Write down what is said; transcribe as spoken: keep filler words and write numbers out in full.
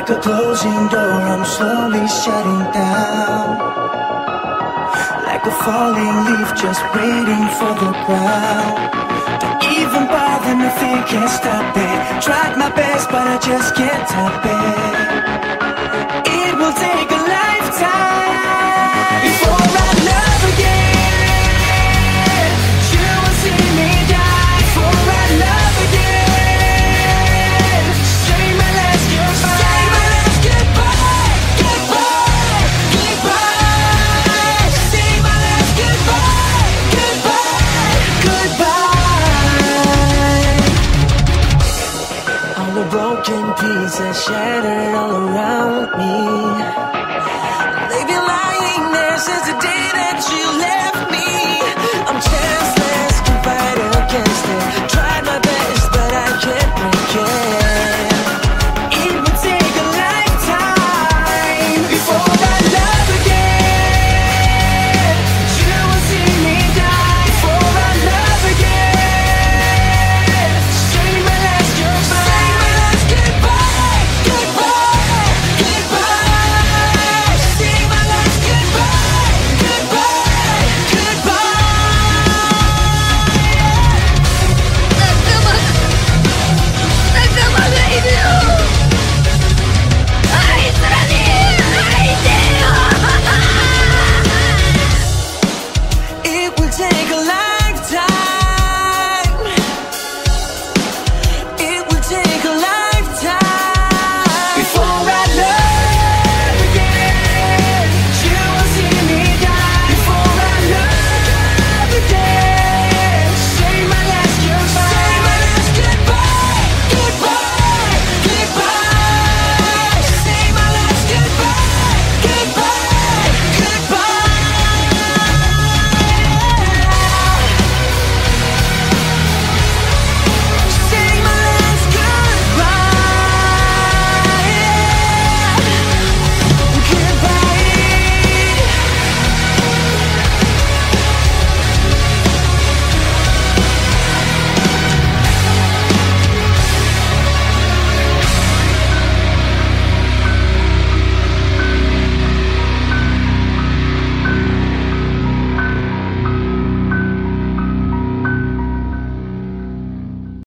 a closing door, I'm slowly shutting down. Like a falling leaf just waiting for the ground. Don't even bother me, think can't stop it. Tried my best but I just can't top it. It will take a lifetime before I love again. You will see me die before I love again. Say my last goodbye. Say my last goodbye. Goodbye. Goodbye. Say my last goodbye. Goodbye. Goodbye. All the broken pieces shattered all around me. They've been lying there since the day